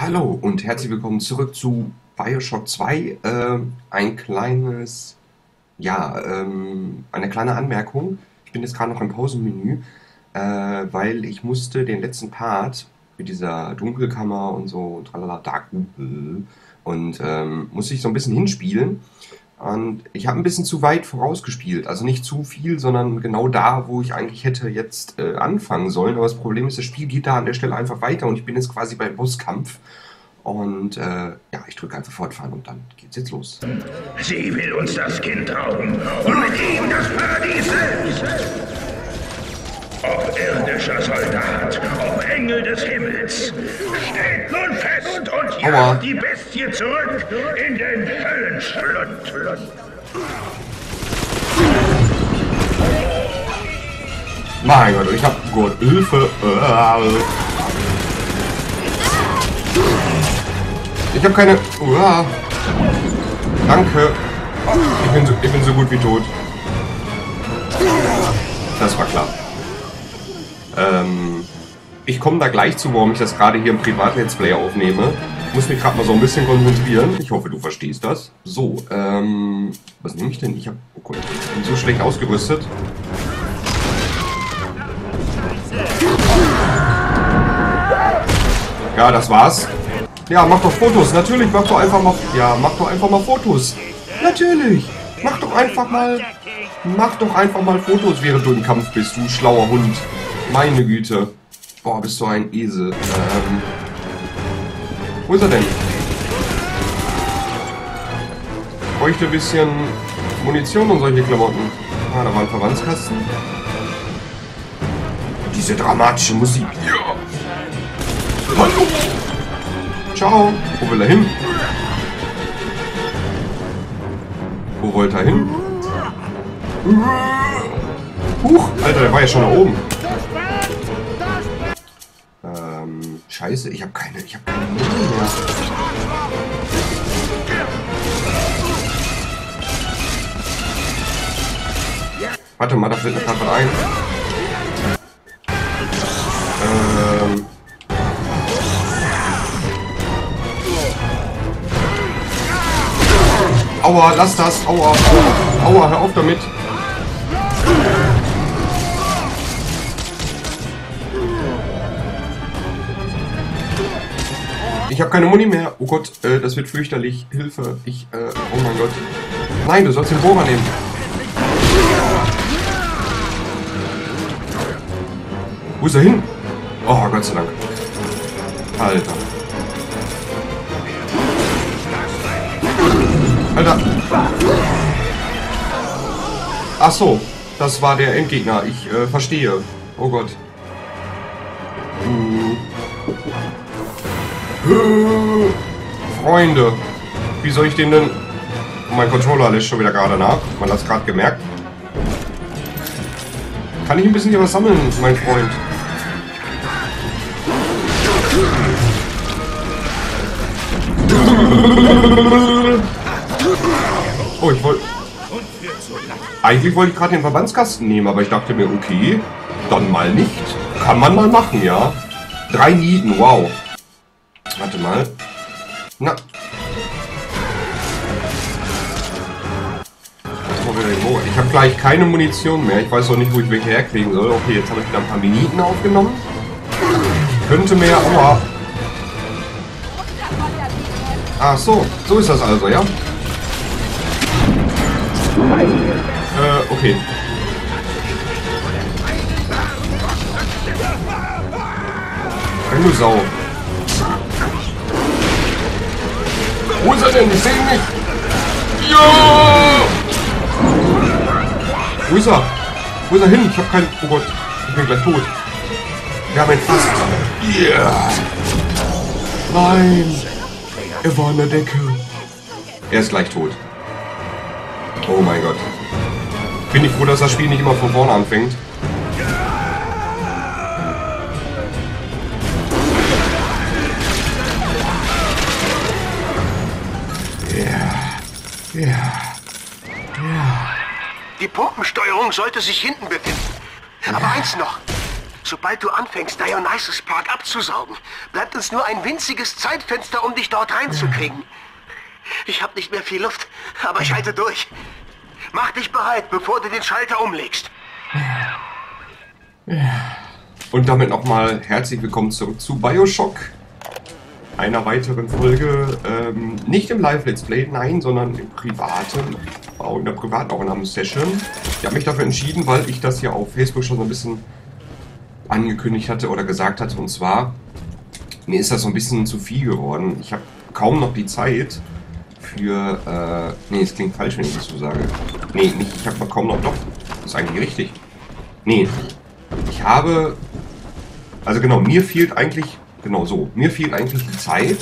Hallo und herzlich willkommen zurück zu BioShock 2. Ein kleines, eine kleine Anmerkung. Ich bin jetzt gerade noch im Pausenmenü, weil ich musste den letzten Part mit dieser Dunkelkammer und so, tralala, Dark und musste ich so ein bisschen hinspielen. Und ich habe ein bisschen zu weit vorausgespielt. Also nicht zu viel, sondern genau da, wo ich eigentlich hätte jetzt anfangen sollen. Aber das Problem ist, das Spiel geht da an der Stelle einfach weiter und ich bin jetzt quasi beim Bosskampf. Und ich drücke einfach fortfahren und dann geht's jetzt los. Sie will uns das Kind rauben und mit ihm das Paradies selbst. Ob irdischer Soldat, ob Engel des Himmels, steht nun fest und jagt die Bestie zurück in den Höllenschlund. Mein Gott, ich hab Gott, Hilfe. Ich hab keine... Danke. Ich bin so gut wie tot. Das war klar. Ich komme da gleich zu, warum ich das gerade hier im Privat-Let's Play aufnehme. Ich muss mich gerade mal so ein bisschen konzentrieren. Ich hoffe, du verstehst das. So, was nehme ich denn? Ich bin so schlecht ausgerüstet. Ja, das war's. Ja, mach doch Fotos. Natürlich, mach doch einfach mal... Ja, mach doch einfach mal Fotos. Natürlich. Mach doch einfach mal Fotos, während du im Kampf bist, du schlauer Hund. Meine Güte. Boah, bist du ein Esel. Wo ist er denn? Bräuchte ein bisschen Munition und solche Klamotten. Ah, da war ein Verbandskasten. Diese dramatische Musik. Ja. Hallo. Ciao. Wo will er hin? Wo wollte er hin? Huch, Alter, der war ja schon da oben. Scheiße, ich habe keine Mittel mehr. Warte mal, da fällt mir gerade was ein. Aua, lass das. Aua, aua, aua, hör auf damit. Ich habe keine Muni mehr. Oh Gott, das wird fürchterlich. Hilfe. Oh mein Gott. Nein, du sollst den Bohrer nehmen. Wo ist er hin? Oh, Gott sei Dank. Alter. Alter. Ach so, das war der Endgegner. Ich verstehe. Oh Gott. Freunde, wie soll ich den denn... Mein Controller lässt schon wieder gerade nach. Man hat es gerade gemerkt. Kann ich ein bisschen hier was sammeln, mein Freund? Oh, Eigentlich wollte ich gerade den Verbandskasten nehmen, aber ich dachte mir, okay, dann mal nicht. Kann man mal machen, ja. 3 Nieten, wow. Warte mal. Na. Ich habe gleich keine Munition mehr. Ich weiß auch nicht, wo ich welche herkriegen soll. Okay, jetzt habe ich wieder ein paar Minuten aufgenommen. Könnte mehr, aber... Ach so, so ist das also, ja? Okay. Du Sau. Wo ist er denn? Ich sehe ihn nicht. Ja! Wo ist er? Wo ist er hin? Ich habe keinen... Oh Gott, ich bin gleich tot. Wir haben ihn fast. Yeah! Nein! Er war an der Decke. Er ist gleich tot. Oh mein Gott. Bin ich froh, dass das Spiel nicht immer von vorne anfängt. Ja. Die Pumpensteuerung sollte sich hinten befinden. Aber eins noch. Sobald du anfängst, Dionysus Park abzusaugen, bleibt uns nur ein winziges Zeitfenster, um dich dort reinzukriegen. Ich habe nicht mehr viel Luft, aber ich halte durch. Mach dich bereit, bevor du den Schalter umlegst. Und damit nochmal herzlich willkommen zurück zu BioShock. Einer weiteren Folge, nicht im Live-Let's Play, nein, sondern im privaten, in der privaten Aufnahmesession. Ich habe mich dafür entschieden, weil ich das ja auf Facebook schon so ein bisschen angekündigt hatte oder gesagt hatte. Und zwar, mir ist das so ein bisschen zu viel geworden. Ich habe kaum noch die Zeit für, nee, es klingt falsch, wenn ich das so sage. Nee, nicht, ich habe kaum noch, doch, das ist eigentlich richtig. Nee, ich habe, also genau, mir fehlt eigentlich die Zeit,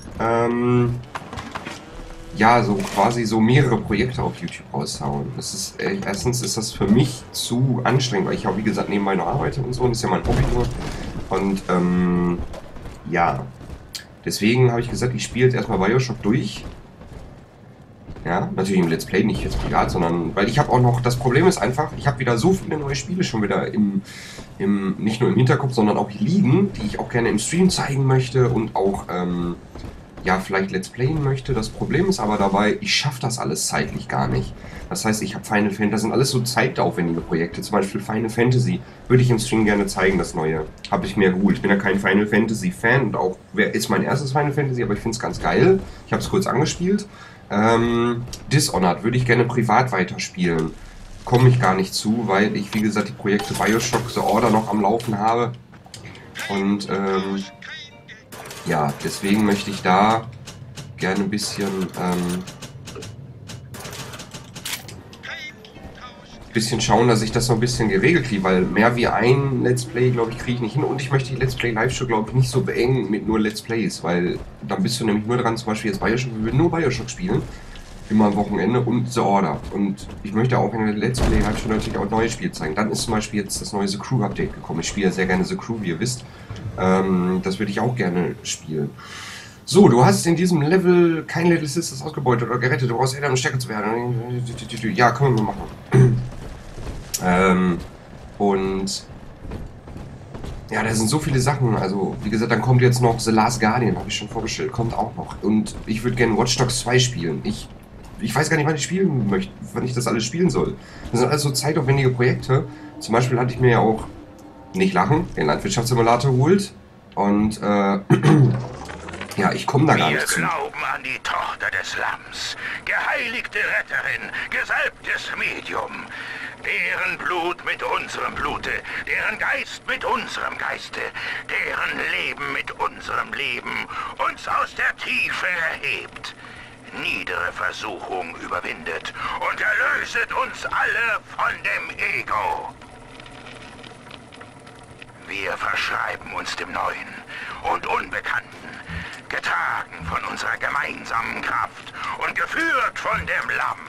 ja, so quasi so mehrere Projekte auf YouTube raushauen. Das ist, erstens ist das für mich zu anstrengend, weil ich auch, wie gesagt, nebenbei noch arbeite und so, und das ist ja mein Hobby nur. Und, ja, deswegen habe ich gesagt, ich spiele jetzt erstmal BioShock durch. Ja, natürlich im Let's Play, nicht jetzt privat, sondern, weil ich habe auch noch, das Problem ist einfach, ich habe wieder so viele neue Spiele schon wieder nicht nur im Hinterkopf, sondern auch liegen, die ich auch gerne im Stream zeigen möchte und auch, ja, vielleicht Let's Playen möchte. Das Problem ist aber dabei, ich schaffe das alles zeitlich gar nicht. Das heißt, ich habe Final Fantasy, das sind alles so zeitaufwendige Projekte, zum Beispiel Final Fantasy, würde ich im Stream gerne zeigen, das neue. Habe ich mir geholt. Ich bin ja kein Final Fantasy Fan und auch, ist mein erstes Final Fantasy, aber ich finde es ganz geil. Ich habe es kurz angespielt. Dishonored würde ich gerne privat weiterspielen. Komme ich gar nicht zu, weil ich, wie gesagt, die Projekte BioShock The Order noch am Laufen habe. Und, ja, deswegen möchte ich da gerne ein bisschen schauen, dass ich das so ein bisschen geregelt kriege, weil mehr wie ein Let's Play, glaube ich, kriege ich nicht hin. Und ich möchte die Let's Play Live-Show, glaube ich, nicht so beengen mit nur Let's Plays, weil dann bist du nämlich nur dran, zum Beispiel jetzt BioShock, wir würden nur BioShock spielen, immer am Wochenende, und The Order. Und ich möchte auch in der Let's Play Live-Show natürlich auch neue Spiele zeigen. Dann ist zum Beispiel jetzt das neue The Crew Update gekommen. Ich spiele ja sehr gerne The Crew, wie ihr wisst. Das würde ich auch gerne spielen. So, du hast in diesem Level kein Little Sisters ausgebeutet oder gerettet. Du brauchst Eltern, um stärker zu werden. Ja, können wir mal machen. Und ja, da sind so viele Sachen. Also, wie gesagt, dann kommt jetzt noch The Last Guardian, habe ich schon vorgestellt, kommt auch noch. Und ich würde gerne Watch Dogs 2 spielen. Ich weiß gar nicht, wann ich spielen möchte, wann ich das alles spielen soll. Das sind alles so zeitaufwendige Projekte. Zum Beispiel hatte ich mir ja auch, nicht lachen, den Landwirtschaftssimulator geholt. Und, ja, ich komme da gar nicht zu. Wir glauben an die Tochter des Lamms, geheiligte Retterin, gesalbtes Medium. Deren Blut mit unserem Blute, deren Geist mit unserem Geiste, deren Leben mit unserem Leben uns aus der Tiefe erhebt, niedere Versuchung überwindet und erlöset uns alle von dem Ego. Wir verschreiben uns dem Neuen und Unbekannten, getragen von unserer gemeinsamen Kraft und geführt von dem Lamm.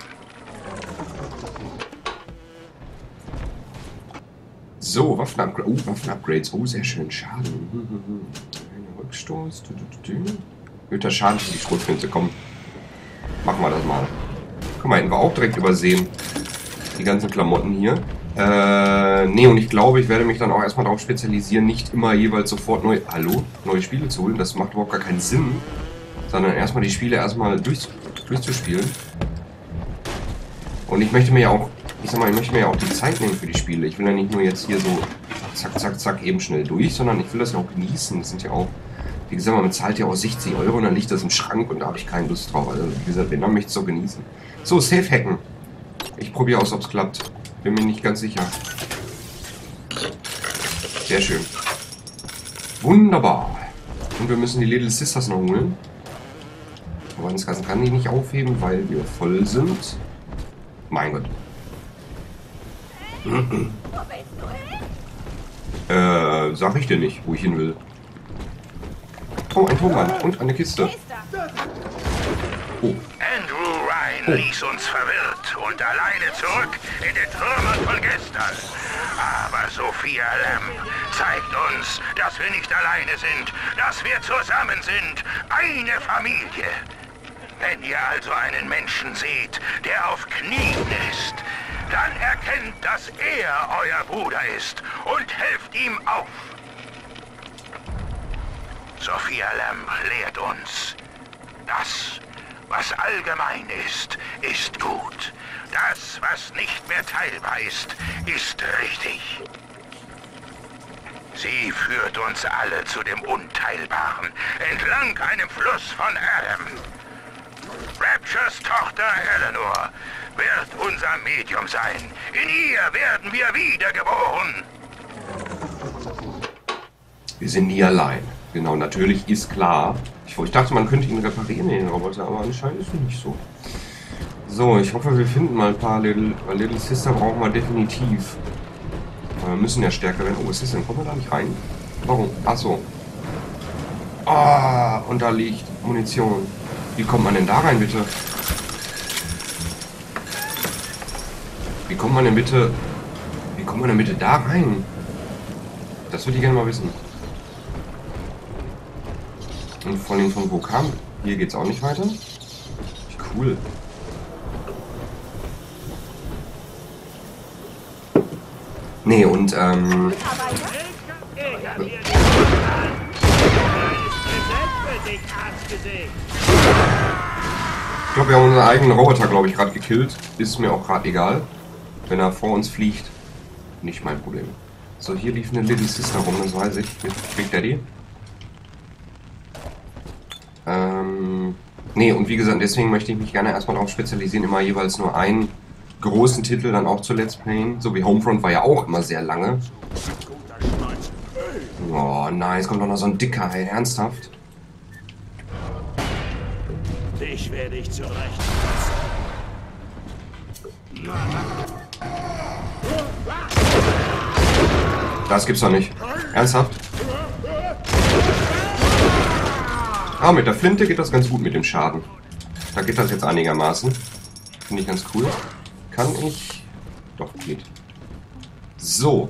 So, Waffenupgrades. Oh, sehr schön. Schaden. Rückstoß. Erhöhter Schaden für die Schrotflinte. Komm, machen wir das mal. Guck mal, hätten wir auch direkt übersehen. Die ganzen Klamotten hier. Nee, und ich glaube, ich werde mich dann auch erstmal darauf spezialisieren, nicht immer jeweils sofort neue Spiele zu holen. Das macht überhaupt gar keinen Sinn. Sondern erstmal die Spiele durchzuspielen. Und ich möchte mir ja auch, ich möchte mir ja auch die Zeit nehmen für die Spiele. Ich will ja nicht nur jetzt hier so zack, zack, zack eben schnell durch, sondern ich will das ja auch genießen. Das sind ja auch, wie gesagt, man bezahlt ja auch 60 € und dann liegt das im Schrank und da habe ich keine Lust drauf. Also wie gesagt, wenn, dann möchte ich es so genießen. So, Safe hacken. Ich probiere aus, ob es klappt. Bin mir nicht ganz sicher. Sehr schön. Wunderbar. Und wir müssen die Little Sisters noch holen. Aber das Ganze kann ich nicht aufheben, weil wir voll sind. Mein Gott. Sag ich dir nicht, wo ich hin will. Oh, ein Turmband und eine Kiste. Oh. Andrew Ryan ließ uns verwirrt und alleine zurück in den Trümmern von gestern. Aber Sophia Lamb zeigt uns, dass wir nicht alleine sind, dass wir zusammen sind, eine Familie. Wenn ihr also einen Menschen seht, der auf Knien ist, Dann erkennt, dass er euer Bruder ist und helft ihm auf. Sophia Lamb lehrt uns, das, was allgemein ist, ist gut. Das, was nicht mehr teilbar ist, ist richtig. Sie führt uns alle zu dem Unteilbaren, entlang einem Fluss von Adam. Raptures Tochter Eleanor wird unser Medium sein. In ihr werden wir wiedergeboren. Wir sind nie allein. Genau, natürlich ist klar. Ich dachte, man könnte ihn reparieren, den Roboter, aber anscheinend ist es nicht so. So, ich hoffe, wir finden mal ein paar Little Sister brauchen wir definitiv. Aber wir müssen ja stärker werden. Oh, was ist denn? Kommen wir da nicht rein? Warum? Achso. Ah, und da liegt Munition. Wie kommt man denn da rein, bitte? Wie kommt man denn bitte da rein? Das würde ich gerne mal wissen. Und vor allem von wo kam? Hier geht's auch nicht weiter. Cool. Nee, und ich glaube, wir haben unseren eigenen Roboter, glaube ich, gerade gekillt. Ist mir auch gerade egal. Wenn er vor uns fliegt, nicht mein Problem. So, hier lief eine Little Sister rum, das weiß ich. Mit Big Daddy. Nee, und wie gesagt, deswegen möchte ich mich gerne erstmal darauf spezialisieren, immer jeweils nur einen großen Titel dann auch zu Let's Playen. So wie Homefront war ja auch immer sehr lange. Oh nein, jetzt kommt doch noch so ein dicker, hey, ernsthaft. Ich werde dich zurecht. Das gibt's doch nicht. Ernsthaft? Ah, mit der Flinte geht das ganz gut mit dem Schaden. Da geht das jetzt einigermaßen. Finde ich ganz cool. Kann ich... Doch, geht. So.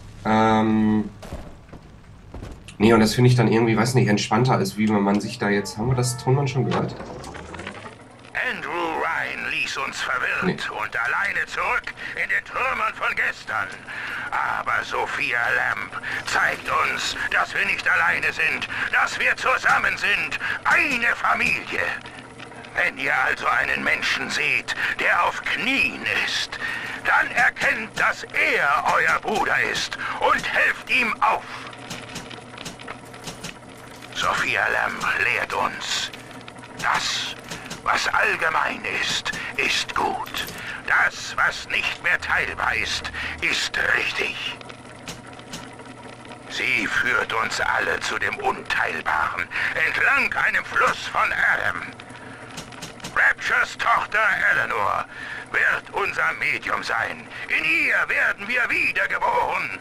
Nee, und das finde ich dann irgendwie, weiß nicht, entspannter als wie wenn man sich da jetzt... Haben wir das Tonmann schon gehört? Andrew Ryan ließ uns verwirrt und alleine zurück in den Trümmern von gestern. Aber Sophia Lamb zeigt uns, dass wir nicht alleine sind, dass wir zusammen sind, eine Familie. Wenn ihr also einen Menschen seht, der auf Knien ist, dann erkennt, dass er euer Bruder ist und helft ihm auf. Sophia Lamb lehrt uns, das, was allgemein ist, ist gut. Das, was nicht mehr teilbar ist, ist richtig. Sie führt uns alle zu dem Unteilbaren, entlang einem Fluss von Adam. Raptures Tochter Eleanor wird unser Medium sein. In ihr werden wir wiedergeboren.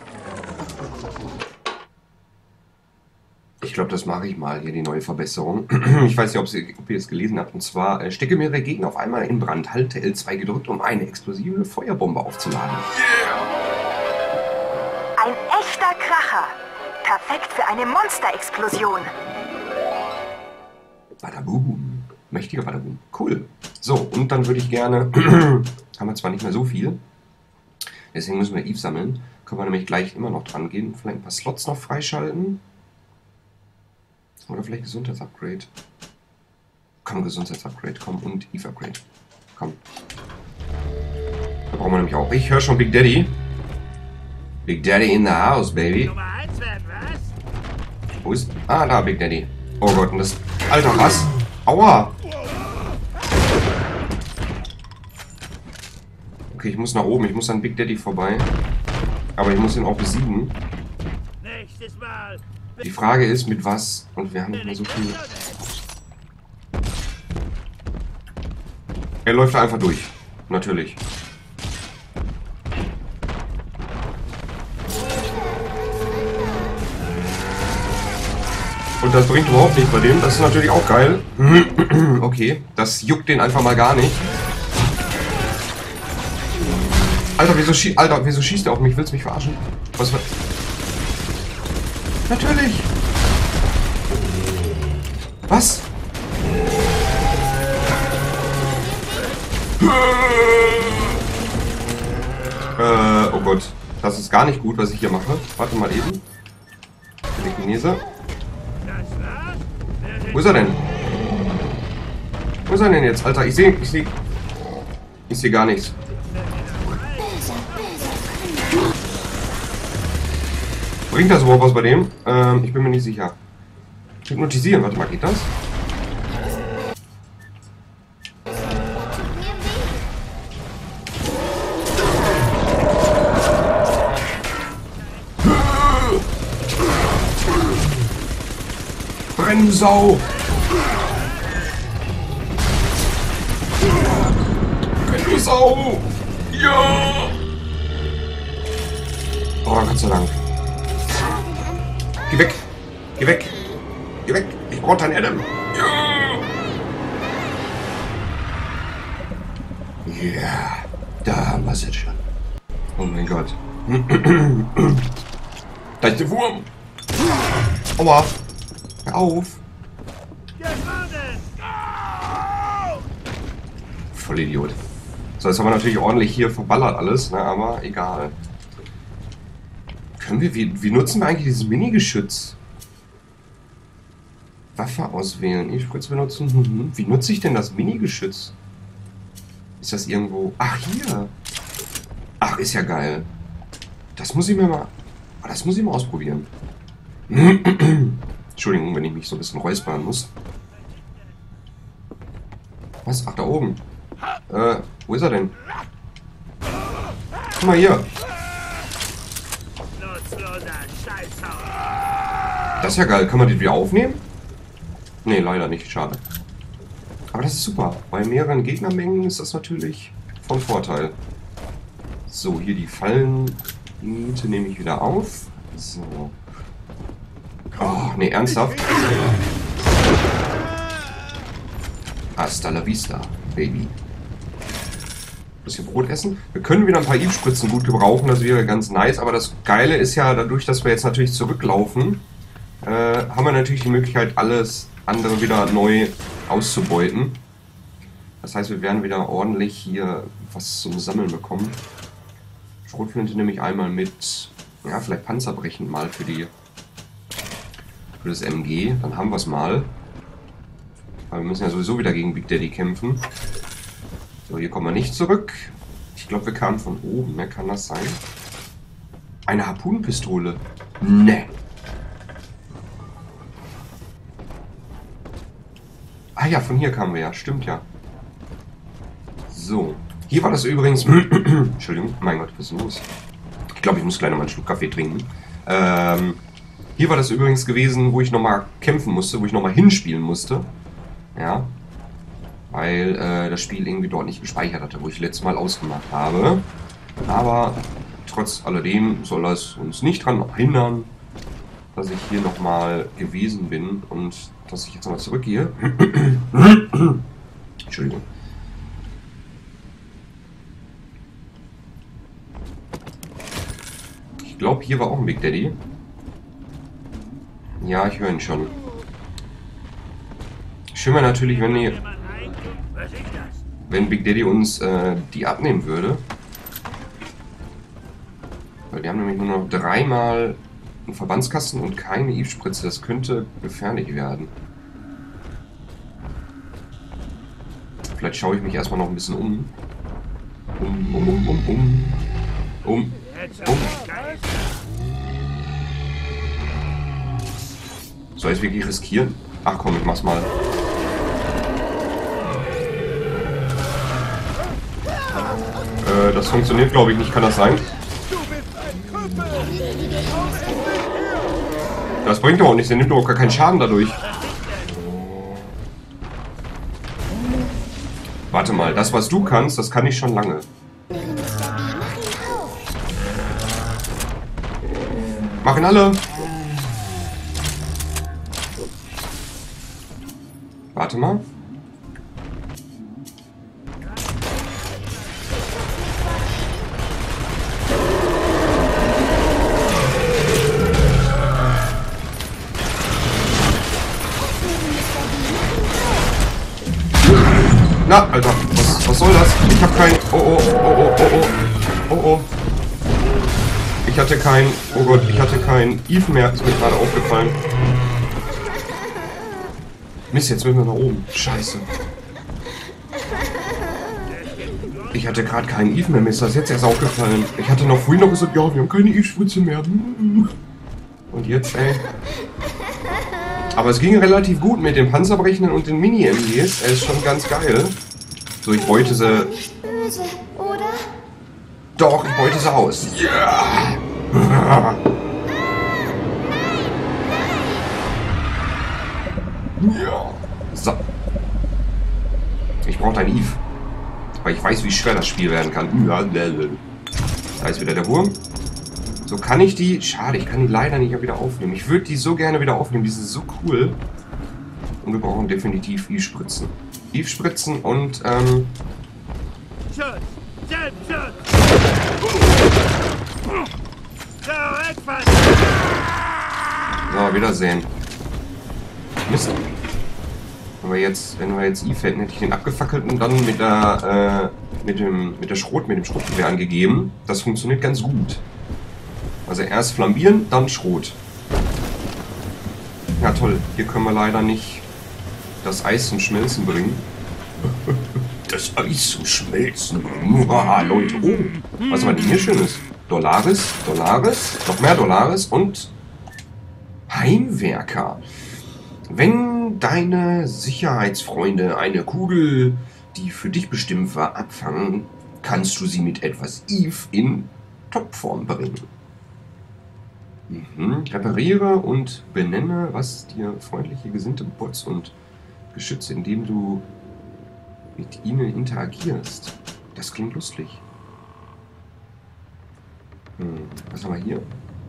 Ich glaube, das mache ich mal, hier die neue Verbesserung. Ich weiß nicht, ob ihr es gelesen habt. Und zwar, stecke mehrere Gegner auf einmal in Brand. Halte L2 gedrückt, um eine explosive Feuerbombe aufzuladen. Ein echter Kracher. Perfekt für eine Monsterexplosion. Badaboom. Mächtiger Badaboom. Cool. So, und dann würde ich gerne... haben wir zwar nicht mehr so viel. Deswegen müssen wir Eve sammeln. Können wir nämlich gleich immer noch dran gehen. Vielleicht ein paar Slots noch freischalten. Oder vielleicht Gesundheitsupgrade. Komm, Gesundheitsupgrade, komm. Und Eve-Upgrade. Komm. Da brauchen wir nämlich auch. Ich höre schon Big Daddy. Big Daddy in the house, baby. Wo ist... Ah, da, Big Daddy. Oh Gott, und das... Alter, was? Aua! Okay, ich muss nach oben. Ich muss an Big Daddy vorbei. Aber ich muss ihn auch besiegen. Die Frage ist, mit was? Und wir haben nicht mehr so viel. Er läuft einfach durch. Natürlich. Und das bringt überhaupt nichts bei dem. Das ist natürlich auch geil. Okay, das juckt den einfach mal gar nicht. Alter, wieso schießt er auf mich? Willst du mich verarschen? Was? Natürlich! Was? Oh Gott. Das ist gar nicht gut, was ich hier mache. Warte mal eben. Telekinese. Wo ist er denn? Wo ist er denn jetzt, Alter? Ich sehe gar nichts. Bringt das überhaupt was bei dem? Ich bin mir nicht sicher. Hypnotisieren, warte mal, geht das? Brennsau! Brennsau! Ja! Oh, Gott sei Dank. Geh weg! Geh weg! Geh weg! Ich brauche dein Adam! Ja! Ja! Da haben wir es jetzt schon. Oh mein Gott. Da ist der Wurm! Aua! Hör auf! Voll Idiot. So, jetzt haben wir natürlich ordentlich hier verballert alles, ne, aber egal. Können wir, wie nutzen wir eigentlich dieses Mini-Geschütz? Waffe auswählen, E-Spritz benutzen. Wie nutze ich denn das Mini-Geschütz? Ist das irgendwo... Ach, hier! Ach, ist ja geil. Das muss ich mir mal... Das muss ich mal ausprobieren. Entschuldigung, wenn ich mich so ein bisschen räuspern muss. Was? Ach, da oben. Wo ist er denn? Guck mal hier. Das ist ja geil. Kann man die wieder aufnehmen? Nee, leider nicht. Schade. Aber das ist super. Bei mehreren Gegnermengen ist das natürlich von Vorteil. So, hier die Fallenmiete nehme ich wieder auf. So. Oh, nee, ernsthaft? Hasta la vista, Baby. Bisschen Brot essen. Wir können wieder ein paar Eve-Spritzen gut gebrauchen, das wäre ganz nice. Aber das Geile ist ja, dadurch, dass wir jetzt natürlich zurücklaufen, haben wir natürlich die Möglichkeit, alles andere wieder neu auszubeuten. Das heißt, wir werden wieder ordentlich hier was zum Sammeln bekommen. Schrotflinte nehme ich einmal mit, ja, vielleicht panzerbrechend mal für das MG. Dann haben wir es mal. Aber wir müssen ja sowieso wieder gegen Big Daddy kämpfen. So, hier kommen wir nicht zurück. Ich glaube, wir kamen von oben. Mehr kann das sein? Eine Harpunenpistole. Ne. Ah ja, von hier kamen wir ja. Stimmt ja. So. Hier war das übrigens... Entschuldigung. Mein Gott, was ist los? Ich glaube, ich muss gleich noch mal einen Schluck Kaffee trinken. Hier war das übrigens gewesen, wo ich nochmal kämpfen musste, wo ich nochmal hinspielen musste. Ja. Weil das Spiel irgendwie dort nicht gespeichert hatte, wo ich letztes Mal ausgemacht habe. Aber trotz alledem soll das uns nicht daran hindern, dass ich hier nochmal gewesen bin und dass ich jetzt nochmal zurückgehe. Entschuldigung. Ich glaube, hier war auch ein Big Daddy. Ja, ich höre ihn schon. Schön wäre natürlich, wenn Big Daddy uns die abnehmen würde. Weil wir haben nämlich nur noch 3-mal einen Verbandskasten und keine Eve-Spritze. Das könnte gefährlich werden. Vielleicht schaue ich mich erstmal noch ein bisschen um. Soll ich es wirklich riskieren? Ach komm, ich mach's mal. Das funktioniert, glaube ich, nicht. Kann das sein? Das bringt doch auch nichts. Der nimmt doch gar keinen Schaden dadurch. Warte mal, das, was du kannst, das kann ich schon lange. Machen alle! Warte mal. Na, Alter, was soll das? Ich hab kein... Oh, oh, oh, oh, oh, oh, oh, oh. ich hatte kein... Oh Gott, ich hatte kein Eve mehr. Ist mir gerade aufgefallen. Mist, jetzt müssen wir nach oben. Scheiße. Ich hatte gerade keinen Eve mehr, Mist. Das ist jetzt erst aufgefallen. Ich hatte noch vorhin noch gesagt, ja, wir haben keine Eve-Spritze mehr. Und jetzt, ey. Aber es ging relativ gut mit den Panzerbrechenden und den Mini-MGs. Er ist schon ganz geil. So, ich beute sie... Böse, oder? Doch, ich beute sie aus. Ja! Ja. So. Ich brauche dein Eve. Weil ich weiß, wie schwer das Spiel werden kann. Da ist wieder der Wurm. So, kann ich die... Schade, ich kann die leider nicht wieder aufnehmen. Ich würde die so gerne wieder aufnehmen. Die sind so cool. Und wir brauchen definitiv Eve-Spritzen. Eve-Spritzen und, So, Wiedersehen. Mist. Wenn wir jetzt Eve hätten, hätte ich den abgefackelt und dann mit dem Schrotgewehr angegeben. Das funktioniert ganz gut. Also erst flambieren, dann Schrot. Ja toll, hier können wir leider nicht das Eis zum Schmelzen bringen. Das Eis zum Schmelzen. Leute. Oh, was war denn hier Schönes? Dolaris, noch mehr Dolaris und Heimwerker. Wenn deine Sicherheitsfreunde eine Kugel, die für dich bestimmt war, abfangen, kannst du sie mit etwas Eve in Topform bringen. Repariere und benenne, was dir freundliche, gesinnte Bots und Geschütze, indem du mit ihnen interagierst. Das klingt lustig. Was haben wir hier?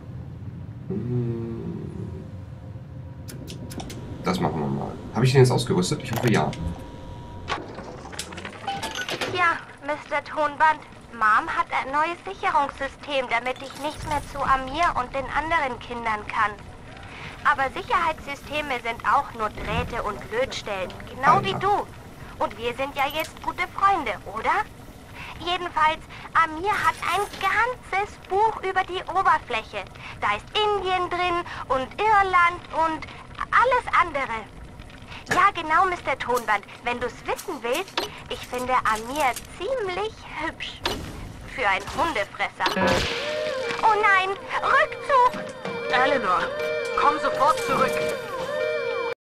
Das machen wir mal. Habe ich den jetzt ausgerüstet? Ich hoffe ja. Ja, Mr. Tonband. Mom hat ein neues Sicherungssystem, damit ich nicht mehr zu Amir und den anderen Kindern kann. Aber Sicherheitssysteme sind auch nur Drähte und Lötstellen, genau wie du. Und wir sind ja jetzt gute Freunde, oder? Jedenfalls, Amir hat ein ganzes Buch über die Oberfläche. Da ist Indien drin und Irland und alles andere. Ja, genau, Mr. Tonband. Wenn du's wissen willst, ich finde Amir ziemlich hübsch. Für einen Hundefresser. Oh nein, Rückzug! Eleanor, komm sofort zurück.